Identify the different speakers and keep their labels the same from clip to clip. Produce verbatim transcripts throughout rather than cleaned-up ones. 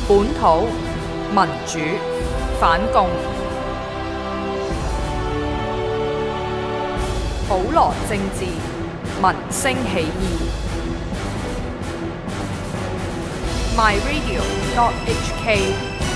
Speaker 1: 本土民主反共，普羅政治民聲起義。My Radio dot H K。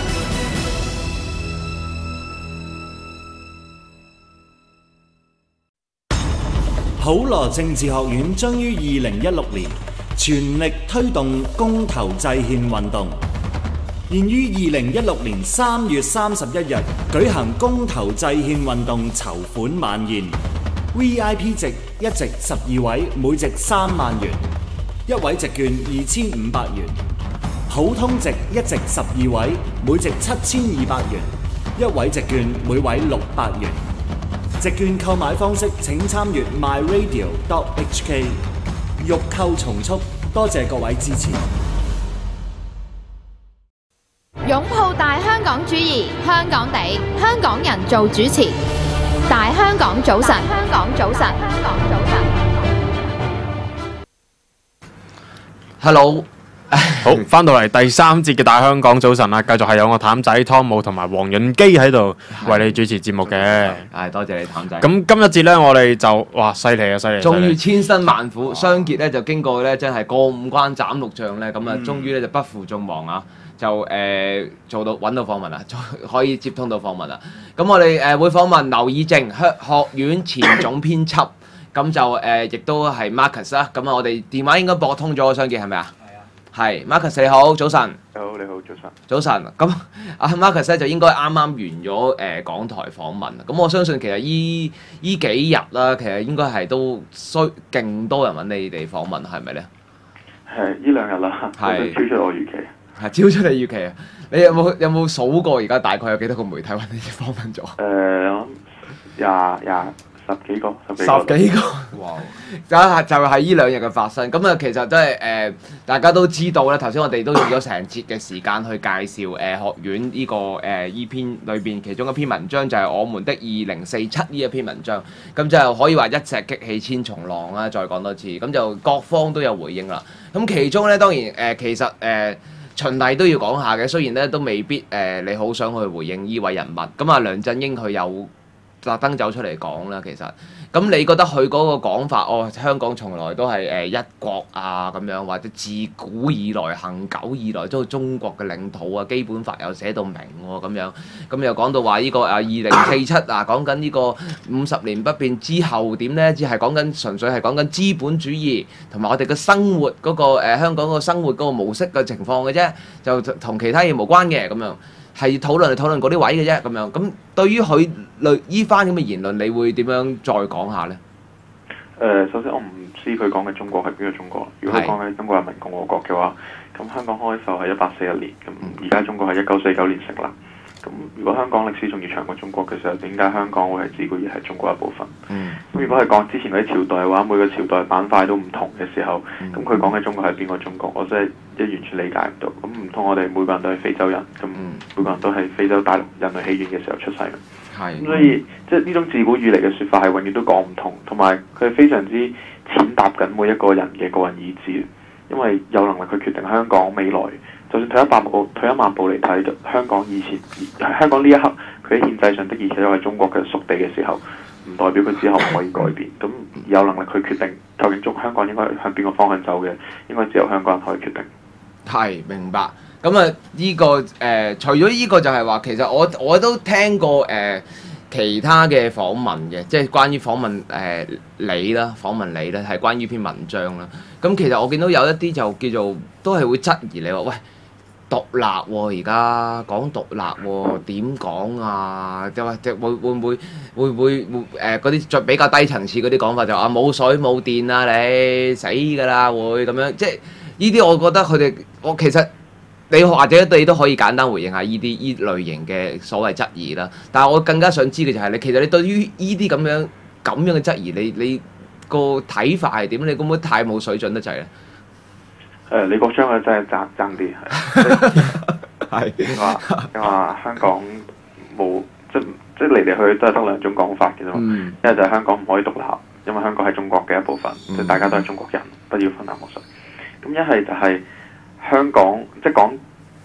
Speaker 2: 普羅政治學院將於二零一六年全力推動公投制憲運動，現於二零一六年三月三十一日舉行公投制憲運動籌款晚宴。V I P 席一席十二位，每席三萬元；一位席券二千五百元。普通席一席十二位，每席七千二百元；一位席券每位六百元。席券購買方式請參閱 My Radio dot H K。欲購從速，多謝各位支持。
Speaker 3: 擁抱大香港主義，香港地，香港人做主持。大香港早晨，香港早晨，香港早晨。
Speaker 4: Hello。
Speaker 5: 好，翻到嚟第三節嘅大香港早晨啦，繼續係有我譚仔湯姆同埋黃潤基喺度為你主持節目嘅。
Speaker 4: 係多謝你譚仔。
Speaker 5: 咁今一節咧，我哋就哇犀利啊，犀利！
Speaker 4: 終於千辛萬苦，相結咧就經過咧真係過五關斬六將咧，咁啊終於咧就不負眾望啊，就誒做到揾到訪問啦，可以接通到訪問啦。咁我哋誒會訪問劉以正，學學院前總編輯，咁就誒亦都係 Marcus 啦。咁啊，我哋電話應該駁通咗，相結係咪啊？係 Marcus 你好，早晨。
Speaker 6: 你好，你好，早晨。
Speaker 4: 早晨。咁阿 Marcus 咧就應該啱啱完咗誒、呃、港台訪問。咁我相信其實依依幾日啦，其實應該係都需勁多人揾你哋訪問，係咪咧？
Speaker 6: 係呢兩日啦，係超出我預期。
Speaker 4: 係超出你預期啊！你有冇有冇數過而家大概有幾多個媒體揾你哋訪問咗？
Speaker 6: 誒、呃，我廿廿。十幾個，十幾個，
Speaker 4: 十幾個，哇！就係就係呢兩日嘅發生，咁啊其實都係誒，大家都知道咧。頭先我哋都用咗成節嘅時間去介紹誒、呃、學院呢、這個誒依、呃、篇裏邊其中一篇文章，就係、是、我們的二零四七呢一篇文章。咁就可以話一石激起千重浪啦。再講多次，咁就各方都有回應啦。咁其中咧當然誒、呃，其實誒、呃、循例都要講下嘅。雖然咧都未必誒、呃，你好想去回應呢位人物。咁啊，梁振英佢有特登走出嚟講啦，其實咁你覺得佢嗰個講法，哦，香港從來都係誒一國啊咁樣，或者自古以來、恆久以來都係中國嘅領土啊，基本法又寫到明喎咁樣，咁又講到話呢個啊二零四七啊，講緊呢個五十年不變之後點呢？只係講緊純粹係講緊資本主義同埋我哋嘅生活嗰個誒香港個生活嗰個模式嘅情況嘅啫，就同其他嘢無關嘅咁樣。係討論嚟討論嗰啲位嘅啫，咁樣咁對於佢類依番咁嘅言論，你會點樣再講下呢？
Speaker 6: 誒、呃，首先我唔知佢講嘅中國係邊個中國。如果佢講嘅中國人民共和國嘅話，咁香港開埠係一八四一年，咁而家中國係一九四九年成立。咁如果香港歷史仲要長過中國嘅時候，點解香港會係自古以係中國一部分？嗯。咁如果係講之前嗰啲朝代嘅話，每個朝代板塊都唔同嘅時候，咁佢講嘅中國係邊個中國？我真係一完全理解唔到。咁唔通我哋每個人都係非洲人？咁每個人都係非洲大陸人類起源嘅時候出世嘅？係、嗯。咁所以即係呢種自古以嚟嘅説法係永遠都講唔通，同埋佢係非常之踐踏緊每一個人嘅個人意志，因為有能力去決定香港未來。就算退一百步、退一萬步嚟睇，香港以前、香港呢一刻，佢喺憲制上的而且確係中國嘅屬地嘅時候，唔代表佢之後唔可以改變。咁有能力去決定究竟中香港應該向邊個方向走嘅，應該只有香港人可以決定。
Speaker 4: 係，明白。咁啊，呢個誒、呃，除咗呢個就係話，其實我我都聽過誒、呃、其他嘅訪問嘅，即係關於訪問誒、呃、你啦，訪問你咧係關於篇文章啦。咁其實我見到有一啲就叫做都係會質疑你話，喂，獨立喎，而家講獨立喎，點講啊？即係即係會會唔會會會會誒嗰啲再比較低層次嗰啲講法就話啊冇水冇電啊，你死㗎啦會咁樣，即係呢啲我覺得佢哋我其實你或者你都可以簡單回應下呢啲依類型嘅所謂質疑啦。但係我更加想知嘅就係你其實你對於呢啲咁樣咁樣嘅質疑，你你個睇法係點？你會唔會太冇水準得滯咧？
Speaker 6: 誒，李國章嘅真係爭爭啲，係係話話香港冇即即嚟嚟去去都係得兩種講法嘅啫嘛。嗯、一係就係香港唔可以獨立，因為香港係中國嘅一部分，即、嗯、大家都係中國人，不要分南莫水。咁一係就係香港即講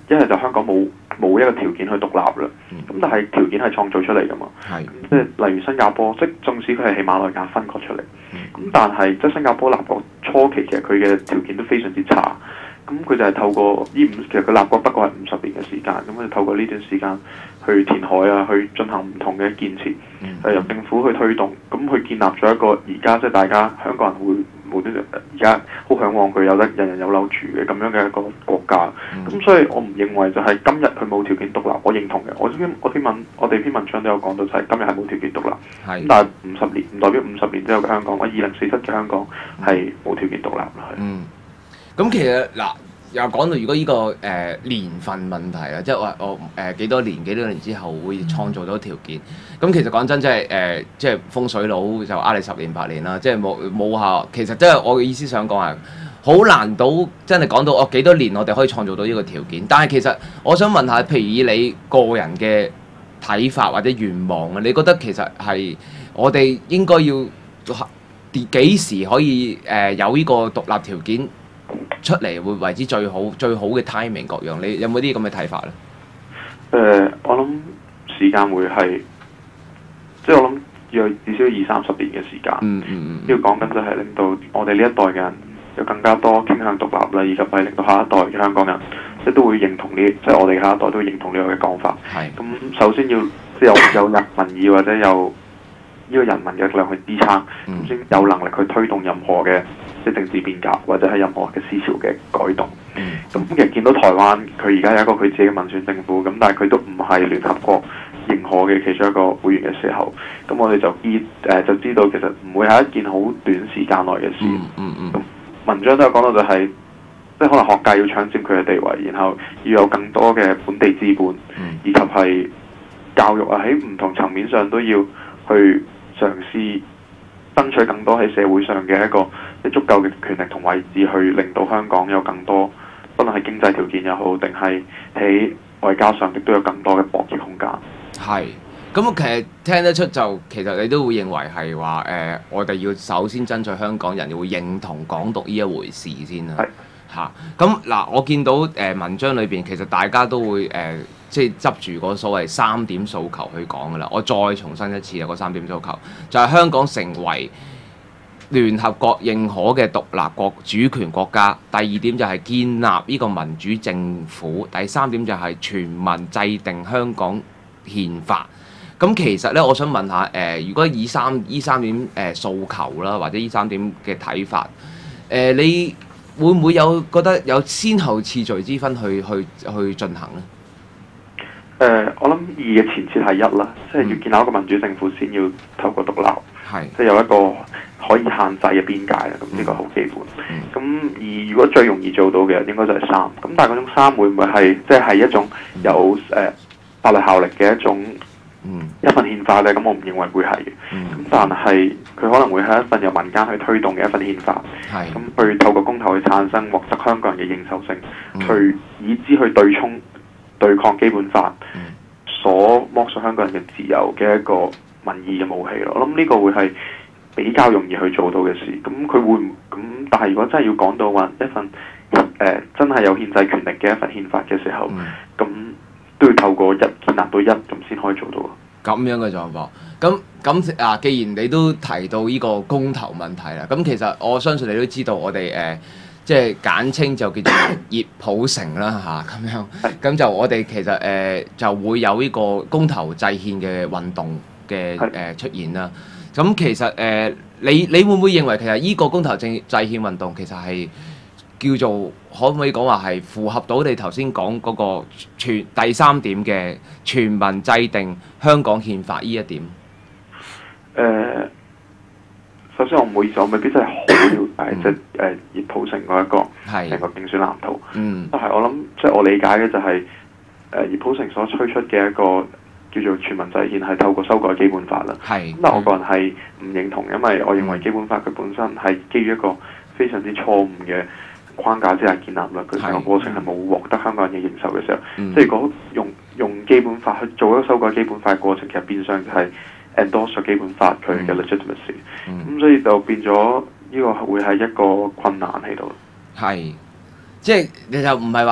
Speaker 6: 一係就香港冇冇一個條件去獨立啦。咁、嗯、但係條件係創造出嚟㗎嘛。
Speaker 4: 係。
Speaker 6: 即係例如新加坡，即係縱使佢係喜馬拉雅分割出嚟，咁、嗯、但係即係新加坡立國初期其實佢嘅條件都非常之差。咁佢就係透過呢五，其實佢立國不過係五十年嘅時間，咁佢就透過呢段時間去填海啊，去進行唔同嘅建設，嗯、由政府去推動，咁去建立咗一個而家即係大家香港人會無端端而家好嚮往佢有得人人有樓住嘅咁樣嘅一個國家。咁、嗯、所以我唔認為就係今日佢冇條件獨立，我認同嘅。我篇我篇文我哋篇文章都有講到就係今日係冇條件獨立，咁是但係五十年唔代表五十年之後嘅香港，我二零四七嘅香港係冇條件獨立啦。
Speaker 4: 嗯。咁其實嗱，又講到如果呢、這個誒、呃、年份問題啊，即係話我誒幾多年幾多年之後會創造到條件。咁其實講真，即係誒，即係風水佬就呃你十年八年啦，即係冇冇效。其實即係我嘅意思想講係好難到真係講到我幾多年我哋可以創造到呢個條件。但係其實我想問下，譬如以你個人嘅睇法或者願望啊，你覺得其實係我哋應該要幾時可以誒、呃、有呢個獨立條件出嚟會為之最好最好嘅 timing 各樣，你有冇啲咁嘅睇法咧？
Speaker 6: 誒、呃，我諗時間會係，即係我諗要至少二三十年嘅時間。嗯嗯嗯。要講緊就係令到我哋呢一代嘅人有更加多傾向獨立啦，以及係令到下一代嘅香港人即係都會認同呢，即係我哋下一代都會認同呢個嘅講法。係是。咁首先要即係有有人民意或者有呢個人民嘅力量去支撐，咁先、嗯、有能力去推動任何嘅即係政治變革或者係任何嘅思潮嘅改動。咁、嗯、其實見到台灣佢而家有一個佢自己嘅民選政府，咁但係佢都唔係聯合國認可嘅其中一個會員嘅時候，咁我哋就知誒、呃、就知道其實唔會係一件好短時間內嘅事。咁、嗯嗯、文章都有講到就係、是，即係可能學界要搶佔佢嘅地位，然後要有更多嘅本地資本，嗯、以及係教育啊喺唔同層面上都要去嘗試爭取更多喺社會上嘅一個即足夠嘅權力同位置，去令到香港有更多，不論係經濟條件又好，定係喺外交上亦都有更多嘅博弈空間。係，
Speaker 4: 咁其實聽得出就其實你都會認為係話誒，我哋要首先爭取香港人會認同港獨呢一回事先啦。係嚇，咁嗱，我見到誒、呃、文章裏邊其實大家都會誒。呃即係執住嗰所謂三點訴求去講㗎啦，我再重申一次啊！嗰三點訴求就係香港成為聯合國認可嘅獨立國主權國家，第二點就係建立呢個民主政府，第三點就係全民制定香港憲法。咁其實咧，我想問下誒、呃，如果以三依三點誒、呃、訴求啦，或者依三點嘅睇法，誒、呃、你會唔會有覺得有先後次序之分去去去進行咧？
Speaker 6: 誒、呃，我諗二嘅前設係一啦，即係要建立一個民主政府先要透過獨立，是即係有一個可以限制嘅邊界啦。咁呢個好基本。咁、嗯、而如果最容易做到嘅，應該就係三。咁但係嗰種三會唔會係即係係一種有誒、呃、法律效力嘅一種、嗯、一份憲法咧？咁我唔認為會係嘅。咁、嗯、但係佢可能會係一份由民間去推動嘅一份憲法。係咁是去透過公投去產生，獲得香港人嘅認受性，嗯、去以之去對沖。對抗基本法所剝削香港人嘅自由嘅一個民意嘅武器咯，我諗呢個會係比較容易去做到嘅事。咁佢會唔咁？但係如果真係要講到話一份誒、呃、真係有憲制權力嘅一份憲法嘅時候，咁、嗯、都要透過一建立到一咁先可以做到。咁
Speaker 4: 樣嘅狀況，咁咁啊，既然你都提到呢個公投問題啦，咁其實我相信你都知道我哋誒。呃即係簡稱就叫做熱普城啦嚇，咁樣咁就我哋其實誒、呃、就會有呢個公投制憲嘅運動嘅誒、呃、出現啦。咁其實誒、呃、你你會唔會認為其實呢個公投制制憲運動其實係叫做可唔可以講話係符合到你頭先講嗰個全第三點嘅全民制定香港憲法呢一點？誒、
Speaker 6: 呃。首先我唔好意思，我未必真係好了解即係誒熱普城嗰一個成個競選藍圖。嗯，但係我諗即係我理解嘅就係誒熱普城所推出嘅一個叫做全民制憲係透過修改基本法啦。係是，咁但係我個人係唔認同，因為我認為基本法佢本身係基於一個非常之錯誤嘅框架之下建立啦。佢成個過程係冇獲得香港人嘅認受嘅時候，嗯、即係如果用用基本法去做一個修改基本法嘅過程，其實變相就係、是。endorse 基本法佢嘅 legitimacy，咁、嗯嗯、所以就變咗呢個會係一個困難喺度。
Speaker 4: 係，即係你就唔係話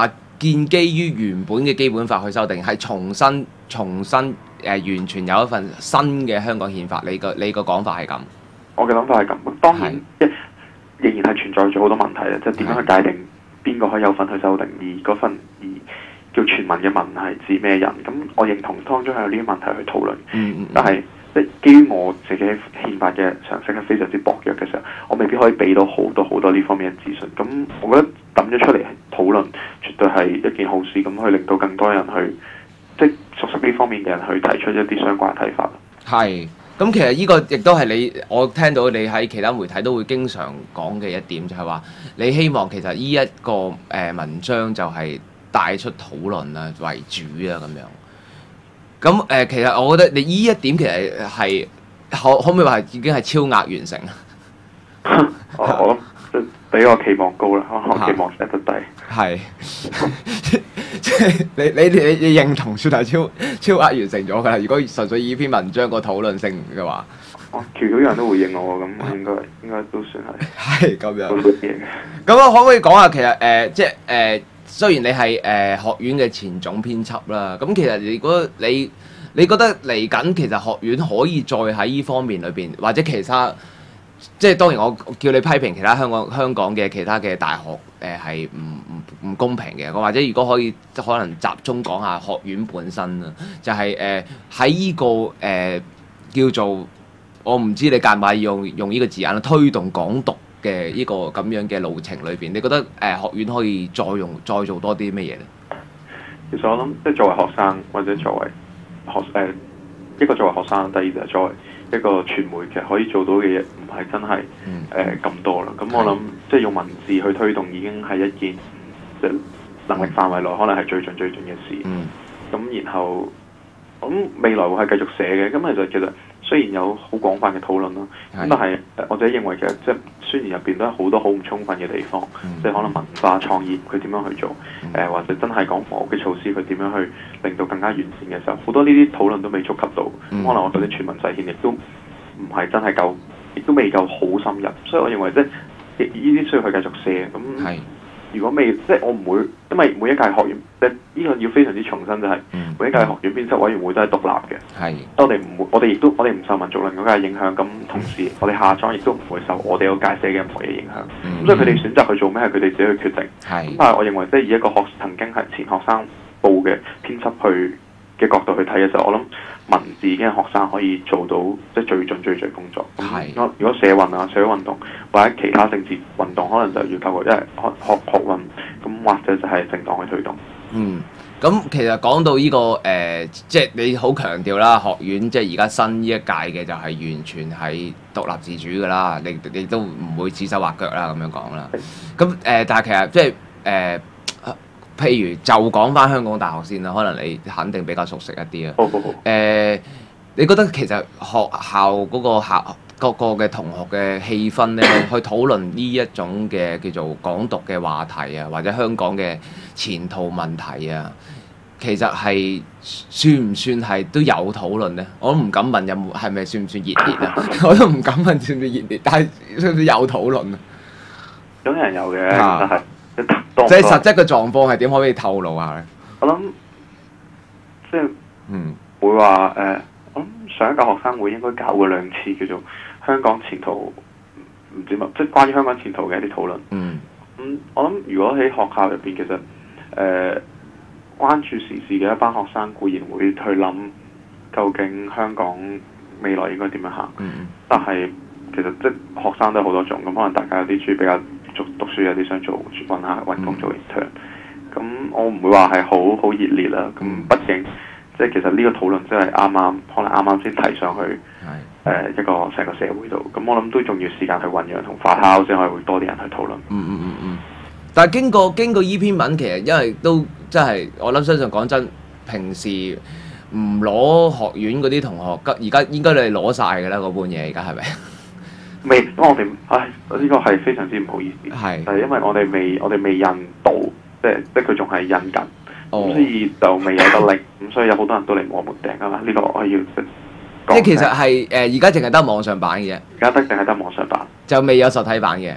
Speaker 4: 建基於原本嘅基本法去修訂，係重新重新誒、呃、完全有一份新嘅香港憲法。你個你個講法係咁？
Speaker 6: 我嘅諗法係咁。當然，一仍然係存在咗好多問題嘅，即係點樣去界定邊個可以有份去修訂，而嗰份而叫全民嘅民係指咩人？咁我認同當中係有呢啲問題去討論。
Speaker 4: 嗯嗯、
Speaker 6: 但係即係基於我自己憲法嘅常識係非常之薄弱嘅時候，我未必可以俾到好多好多呢方面嘅資訊。咁我覺得抌咗出嚟討論，絕對係一件好事，咁去令到更多人去即係熟悉呢方面嘅人去提出一啲相關嘅睇法。
Speaker 4: 係。咁其實呢個亦都係你，我聽到你喺其他媒體都會經常講嘅一點，就係話你希望其實呢一個誒、呃、文章就係帶出討論啊為主啊咁樣。咁誒、呃，其實我覺得你呢一點其實係可可唔可以話係已經係超額完成啊？
Speaker 6: 我我即係比我期望高啦，我期望 set 得低。係，
Speaker 4: 即係你你你你認同算係超超額完成咗㗎啦。如果純粹以篇文章個討論性嘅話，
Speaker 6: 哦，橋橋人都回應我喎，咁應該應該都算
Speaker 4: 係
Speaker 6: 係
Speaker 4: 咁樣。
Speaker 6: 嘅。
Speaker 4: 咁我可唔可以講下其實誒、呃、即係誒、呃、雖然你係誒、呃、學院嘅前總編輯啦，咁其實如果你你覺得嚟緊其實學院可以再喺呢方面裏邊或者其他。即係當然，我叫你批評其他香港香港嘅其他嘅大學誒係唔唔唔公平嘅。或者如果可以可能集中講下學院本身啦，就係誒喺呢個誒、呃、叫做我唔知你介唔介意用用呢個字眼啦，推動港獨嘅呢個咁樣嘅路程裏邊，你覺得誒、呃、學院可以再用再做多啲咩嘢咧？
Speaker 6: 其實我諗即係作為學生或者作為學誒、呃、一個作為學生，第二就係作為一個傳媒，其實可以做到嘅嘢唔係真係誒咁多啦。咁我諗即係用文字去推動已經係一件即係能力範圍內可能係最盡最盡嘅事。咁、嗯、然後咁未來會係繼續寫嘅。咁其實其實雖然有好廣泛嘅討論啦，咁但係我自己認為其實即係宣言入邊都係好多好唔充分嘅地方，嗯、即係可能文化創意佢點樣去做，誒、嗯呃、或者真係講房屋嘅措施佢點樣去令到更加完善嘅時候，好多呢啲討論都未觸及到，嗯、可能我覺得全民制憲亦都唔係真係夠，亦都未夠好深入，所以我認為即係呢啲需要去繼續寫咁。是如果未即係我唔會，因為每一屆學院即係呢個要非常之重申就係、是嗯、每一屆學院編輯委員會都係獨立嘅。係是，我哋唔會，我哋亦都我哋唔受民族論嗰屆影響，咁同時我哋下莊亦都唔會受我哋嗰屆寫嘅任何嘢影響。咁、嗯、所以佢哋選擇去做咩係佢哋自己去決定。係是，咁但係我認為即係以一個學曾經係前學生報嘅編輯去嘅角度去睇嘅時候，我諗文字嘅學生可以做到即係最盡最盡工作。係是，如果社運啊、社會運動或者其他政治運動，可能就要透過一係學學學運，咁或者就係政黨去推動。嗯，
Speaker 4: 咁其實講到呢、這個誒、呃，即係你好強調啦，學院即係而家新呢一屆嘅就係完全係獨立自主㗎啦，你你都唔會指手畫腳啦咁樣講啦。咁誒是、呃，但係其實即係誒。呃譬如就講翻香港大學先啦，可能你肯定比較熟悉一啲啊。
Speaker 6: 好好好。誒、
Speaker 4: 呃，你覺得其實學校嗰個校各個嘅同學嘅氣氛咧，去討論呢一種嘅叫做港獨嘅話題啊，或者香港嘅前途問題啊，其實係算唔算係都有討論咧？我都唔敢問有冇係咪算唔算熱烈啊？我都唔敢問算唔算熱烈，但係算唔算有討論啊？
Speaker 6: 有人有嘅，但係。
Speaker 4: 即係實質嘅狀況係點？可唔可以透露下咧？
Speaker 6: 我諗即係嗯會話誒、呃，我諗上一屆學生會應該搞過兩次叫做香港前途唔知乜，即係關於香港前途嘅一啲討論。嗯，咁、嗯、我諗如果喺學校入邊，其實誒、呃、關注時事嘅一班學生固然會去諗究竟香港未來應該點樣行。嗯，但係其實即係學生都有好多種，咁可能大家有啲中意比較。讀讀書有啲想做揾下揾工做 intern，咁我唔會話係好好熱烈啦。咁畢竟即係其實呢個討論真係啱啱，可能啱啱先提上去誒、呃、一個成個社會度。咁我諗都仲要時間去醖釀同發酵，先可以會多啲人去討論。
Speaker 4: 嗯嗯嗯嗯。但係經過經過依篇文，其實因為都真係我諗相信講真，平時唔攞學院嗰啲同學，而家應該你哋攞晒㗎啦嗰半嘢，而家係咪？
Speaker 6: 未，因為我哋，唉，呢個係非常之唔好意思。係是，係因為我哋未，我哋未印到，即係即係佢仲係印緊，咁、哦、所以就未有得拎，咁所以有好多人都嚟摸門訂㗎嘛。呢、這個我要即係
Speaker 4: 其實係誒，而家淨係得網上版嘅啫。
Speaker 6: 而家得淨係得網上版，
Speaker 4: 就未有實體版嘅。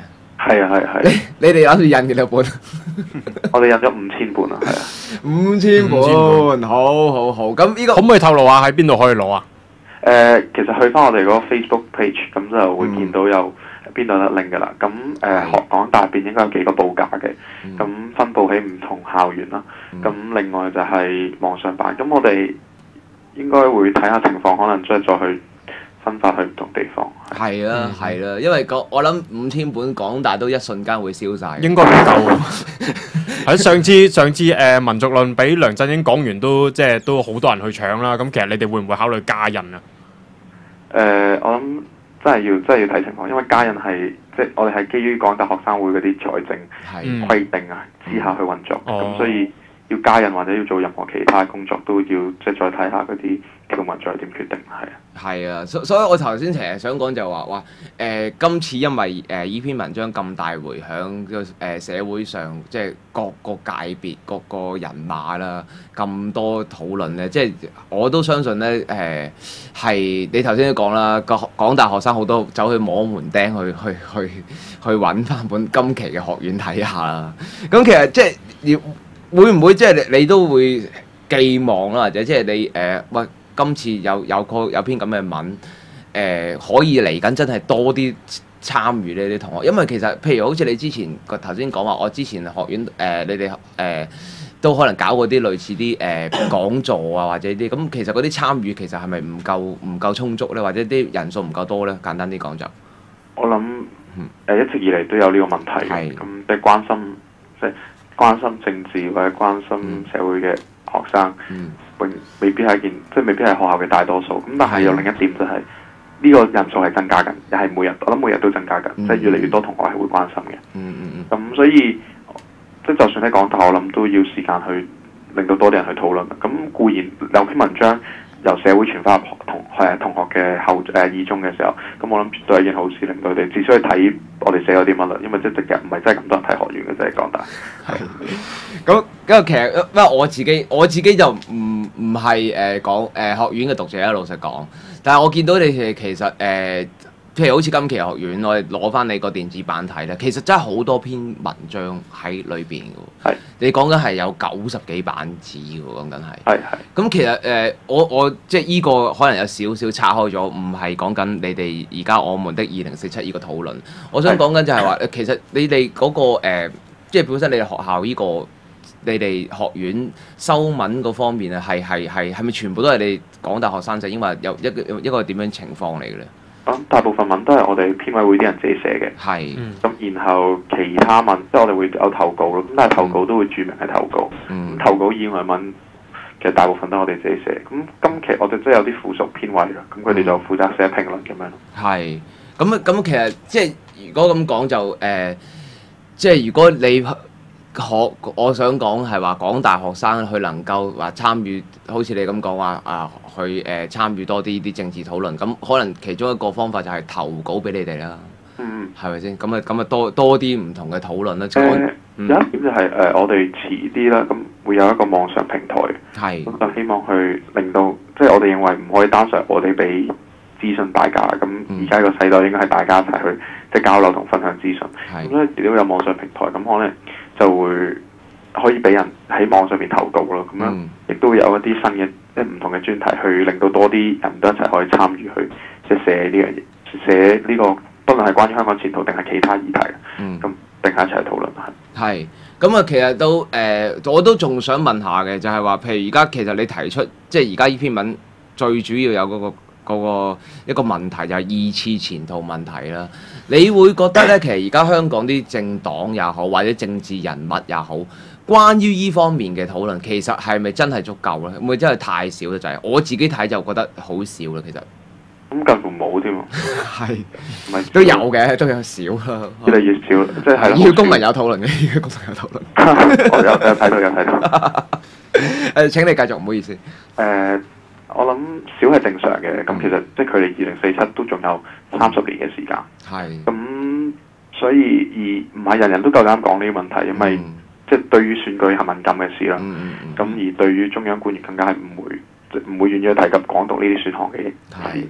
Speaker 6: 係啊係係。
Speaker 4: 你你哋諗住印幾多本？
Speaker 6: 我哋印咗五千本啊，係啊。
Speaker 4: 五千本，好好好。咁呢個
Speaker 5: 可唔可以透露下喺邊度可以攞啊？
Speaker 6: 誒、呃，其實去翻我哋嗰個 Facebook page，咁就會見到有邊度得拎㗎啦。咁誒、呃，學港大入邊應該有幾個報價嘅，咁、嗯、分佈喺唔同校園啦。咁、嗯、另外就係網上版，咁我哋應該會睇下情況，可能即係再去分發去唔同地方。
Speaker 4: 係啦，係啦，因為我諗五千本港大都一瞬間會燒晒。
Speaker 5: 應該唔夠喎。喺上次上次誒、呃、民族論俾梁振英講完都即係都好多人去搶啦。咁其實你哋會唔會考慮加印啊？
Speaker 6: 誒、呃，我諗真係要真係要睇情況，因為加印係即係我哋係基於港大學生會嗰啲財政規定啊之下去運作，咁、嗯、所以要加印或者要做任何其他工作都要即係再睇下嗰啲條文再點決定，係啊。係
Speaker 4: 啊，所所以我頭先成日想講就話話誒，今次因為誒依、呃、篇文章咁大迴響，個、呃、誒社會上即係各個界別、各個人馬啦，咁多討論咧，即係我都相信咧誒係你頭先都講啦，個港大學生好多走去摸門釘去去去去揾翻本今期嘅學院睇下啦。咁其實即係要會唔會即係你你都會寄望啦，或者即係你誒喂？呃今次有有個有篇咁嘅文，誒、呃、可以嚟緊真係多啲參與呢啲同學，因為其實譬如好似你之前個頭先講話，我之前學院誒、呃、你哋誒、呃、都可能搞過啲類似啲誒、呃、講座啊或者啲，咁其實嗰啲參與其實係咪唔夠唔夠充足咧，或者啲人數唔夠多咧？簡單啲講就，
Speaker 6: 我諗誒、呃、一直以嚟都有呢個問題，咁即係關心即係、就是、關心政治或者關心社會嘅學生。嗯永未必係一件，即係未必係學校嘅大多數。咁但係有另一點就係、是、呢、這個人數係增加緊，又係每日，我諗每日都增加緊，嗯、即係越嚟越多同學係會關心嘅。嗯嗯嗯。咁所以即係就算喺港大，我諗都要時間去令到多啲人去討論。咁固然有篇文章由社會傳翻入同係同學嘅後誒耳中嘅時候，咁我諗絕對係一件好事，令到佢哋至少去睇我哋寫咗啲乜啦。因為即係直日唔係真係咁多人睇學院嘅，真係港大。係。咁因為其實因為我自己我自己就唔唔係誒講誒學院嘅讀者啦，老實講。但係我見到你哋其實誒、呃，譬如好似今期學院，我哋攞翻你個電子版睇咧，其實真係好多篇文章喺裏邊嘅喎。係。你講緊係有九十幾版紙嘅喎，講緊係。係係。咁其實誒、呃，我我即係依個可能有少少拆開咗，唔係講緊你哋而家我們的二零四七依個討論。我想講緊就係話，其實你哋嗰、那個、呃、即係本身你哋學校依、這個。你哋學院收文嗰方面啊，係係係係咪全部都係你港大學生仔？因為有一個一個點樣情況嚟嘅咧？咁大部分文都係我哋編委會啲人自己寫嘅。係。咁、嗯、然後其他文即係我哋會有投稿咯。咁但係投稿都會註明係投稿。嗯。投稿以外文其實大部分都係我哋自己寫。咁今期我哋真係有啲附屬編委啦。咁佢哋就負責寫評論咁樣。係。咁咁其實即係如果咁講就誒、呃，即係如果你。學我想講係話港大學生佢能夠話參與，好似你咁講話啊，去誒、呃、參與多啲啲政治討論，咁可能其中一個方法就係投稿俾你哋啦。嗯，係咪先？咁啊咁啊多多啲唔同嘅討論啦。誒、呃嗯、有一點就係、是、誒、呃、我哋遲啲啦，咁會有一個網上平台，係咁就希望去令到即係我哋認為唔可以單純我哋俾資訊大家，咁而家個世代應該係大家一齊去即係交流同分享資訊。係咁所以如果有網上平台，咁可能就會可以俾人喺網上面投稿咯，咁樣亦都會有一啲新嘅即係唔同嘅專題，去令到多啲人都一齊可以參與去即係寫呢樣嘢，寫呢、呢個不論係關於香港前途定係其他議題，咁、嗯、定係一齊討論係。係咁啊，其實都誒、呃，我都仲想問下嘅，就係、是、話，譬如而家其實你提出即係而家呢篇文最主要有嗰、嗰個。嗰個一個問題就係二次前途問題啦。你會覺得咧，其實而家香港啲政黨也好，或者政治人物也好，關於依方面嘅討論，其實係咪真係足夠咧？會唔會真係太少咧？就係我自己睇就覺得好少啦。其實咁近乎冇添喎。係，唔係都有嘅，都有少啦。越嚟越少，即係係。要公民有討論嘅，要公民有討論。我有有睇到，有睇到。誒，請你繼續，唔好意思。誒。我諗少係正常嘅，咁、嗯、其實即係距離二零四七都仲有三十年嘅時間。係是。咁所以而唔係人人都夠膽講呢啲問題，因為、嗯、即係對於選舉係敏感嘅事啦。咁、嗯嗯、而對於中央官員更加係唔會唔會願意去提及港獨呢啲選項嘅嘢。係。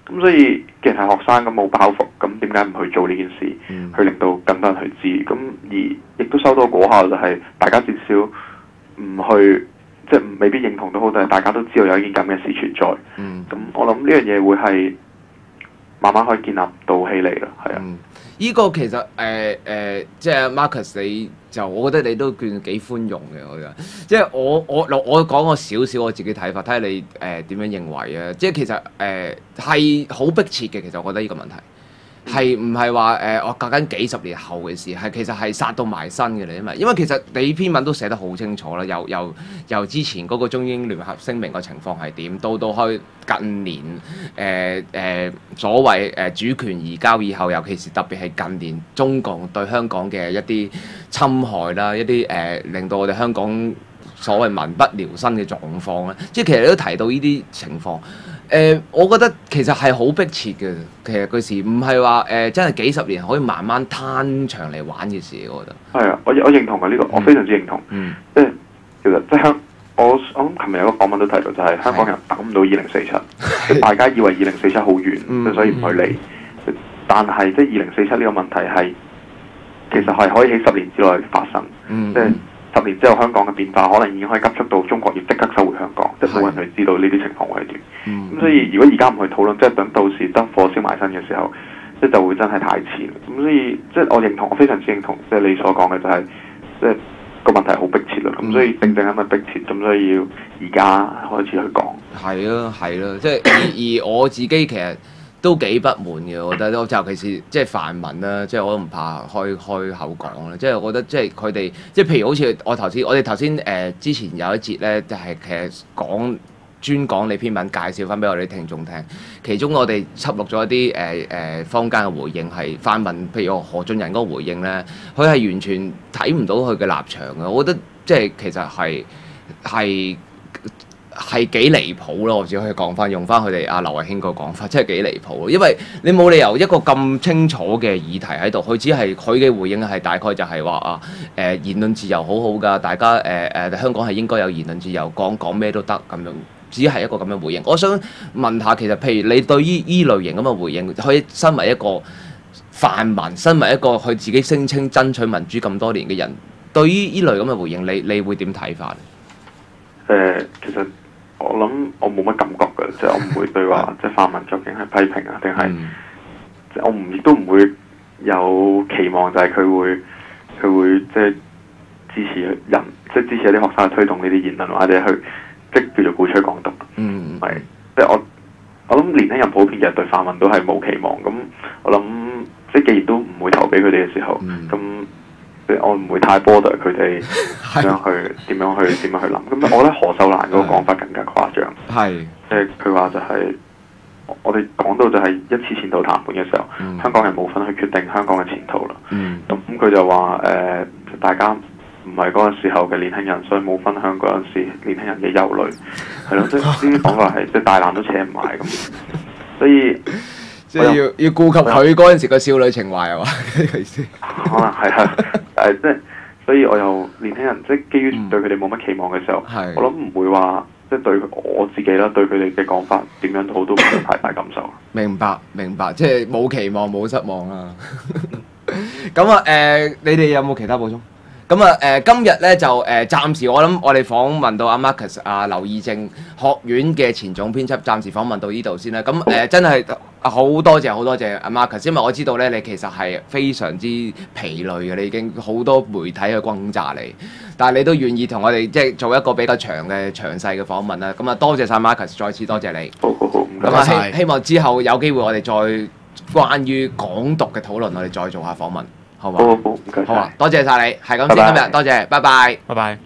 Speaker 6: 咁所以既然係學生咁冇包袱，咁點解唔去做呢件事，
Speaker 4: 嗯、
Speaker 6: 去令到更多人去知？咁而亦都收到果效，就係大家至少唔去，即係未必認同都好，但係大家都知道有一件咁嘅事存在。咁、
Speaker 4: 嗯、
Speaker 6: 我諗呢樣嘢會係慢慢可以建立到起嚟啦，係啊。
Speaker 4: 嗯呢個其實誒誒、呃呃，即係 Marcus，你就我覺得你都算幾寬容嘅，我覺得。即係我我我講個少少我自己睇法，睇下你誒點、呃、樣認為啊？即係其實誒係好迫切嘅，其實我覺得呢個問題係唔係話誒我隔緊幾十年後嘅事，係其實係殺到埋身嘅你因為因為其實你篇文都寫得好清楚啦，由由由之前嗰個中英聯合聲明個情況係點，到到去近年誒誒、呃呃、所謂誒、呃、主權移交以後，尤其是特別係近年中共對香港嘅一啲侵害啦，一啲誒、呃、令到我哋香港所謂民不聊生嘅狀況咧，即係其實你都提到呢啲情況。誒、呃，我覺得其實係好迫切嘅。其實嗰時唔係話誒，真係幾十年可以慢慢攤長嚟玩嘅事，我覺得。係
Speaker 6: 啊，我我認同啊呢、這個，我非常之認同。嗯。即係其實即係香，我我諗琴日有個訪問都提到，就係香港人等唔到二零四七，大家以為二零四七好遠，嗯、所以唔去理。嗯、但係即係二零四七呢個問題係，其實係可以喺十年之內發生。嗯。即係。十年之後，香港嘅變化可能已經可以急速到中國要即刻收回香港，即係冇人去知道呢啲情況會係點。咁、嗯、所以如果而家唔去討論，即係等到時得火燒埋身嘅時候，即係就會真係太遲。咁所以即係我認同，我非常之認同，即係你所講嘅就係、是，即係個問題好迫切啦。咁、嗯、所以正正因為迫切，咁所以要而家開始去講。係
Speaker 4: 咯，係咯，即係而而我自己其實都幾不滿嘅，我覺得，尤其是即係泛民啦，即係我都唔怕開開口講啦。即係我覺得，即係佢哋，即係譬如好似我頭先，我哋頭先誒之前有一節咧，就係其實講專講你篇文，介紹翻俾我哋啲聽眾聽。其中我哋輯錄咗一啲誒誒坊間嘅回應，係泛民，譬如何俊仁嗰個回應咧，佢係完全睇唔到佢嘅立場嘅。我覺得即係其實係係。係幾離譜咯，我只可以講翻，用翻佢哋阿劉慧卿個講法，真係幾離譜咯。因為你冇理由一個咁清楚嘅議題喺度，佢只係佢嘅回應係大概就係話啊誒言論自由好好㗎，大家誒誒、呃、香港係應該有言論自由，講講咩都得咁樣，只係一個咁嘅回應。我想問下，其實譬如你對於依類型咁嘅回應，可以身為一個泛民，身為一個佢自己聲稱爭取民主咁多年嘅人，對於依類咁嘅回應，你你會點睇法咧？誒、
Speaker 6: 呃，其實。我諗我冇乜感覺嘅，即係我唔會對話即係泛民究竟係批評啊，定係即係我唔亦都唔會有期望，就係佢會佢會即係支持人，即係支持一啲學生去推動呢啲言論，或者去即係叫做鼓吹港獨。嗯，係即係我我諗年輕人普遍嘅對泛民都係冇期望。咁我諗即係既然都唔會投俾佢哋嘅時候，咁、嗯。我唔會太 bother 佢哋點樣去點樣去點樣去諗。咁我覺得何秀蘭嗰個講法更加誇張。係，即係佢話就係、是、我哋講到就係一次前途談判嘅時候，嗯、香港人冇份去決定香港嘅前途啦。咁佢、嗯、就話誒、呃，大家唔係嗰個時候嘅年輕人，所以冇分享嗰陣時年輕人嘅憂慮。係咯，即係呢啲講法係即係大難都扯唔埋咁。所以。
Speaker 4: 即係要要顧及佢嗰陣時個少女情懷係嘛？意思
Speaker 6: 可能係啊，誒即係，所以我又年輕人即係基於對佢哋冇乜期望嘅時候，嗯、我諗唔會話即係對我自己啦，對佢哋嘅講法點樣都好都唔會太大感受。
Speaker 4: 明白明白，即係冇期望冇失望啦。咁啊誒，你哋有冇其他補充？咁啊誒，今日咧就誒、呃、暫時我諗我哋訪問到阿 Marcus 啊劉義正學院嘅前總編輯，暫時訪問到呢度先啦。咁誒、呃、真係好多謝好多謝阿 Marcus，因為我知道咧你其實係非常之疲累嘅，你已經好多媒體去轟炸你，但係你都願意同我哋即係做一個比較長嘅詳細嘅訪問啦。咁啊多謝晒 Marcus，再次多謝你。
Speaker 6: 好好好，唔該
Speaker 4: 晒。咁啊希希望之後有機會我哋再關於港獨嘅討論，我哋再做下訪問。好嘛？好，好，唔該。好啊，多謝晒你，係咁先。今日多謝，拜拜，
Speaker 5: 拜拜。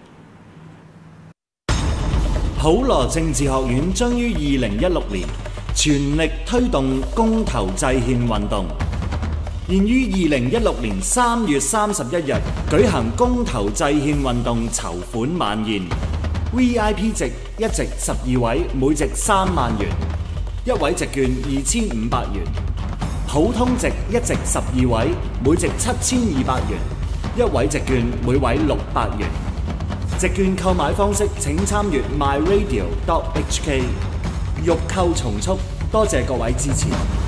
Speaker 2: 普羅政治學院將於二零一六年全力推動公投制憲運動，現於二零一六年三月三十一日舉行公投制憲運動籌款晚宴。V I P 席一席十二位，每席三萬元；一位席券二千五百元。普通席一席十二位，每席七千二百元；一位席券每位六百元。席券購買方式請參閱 my radio dot h k。欲購從速， 多謝各位支持。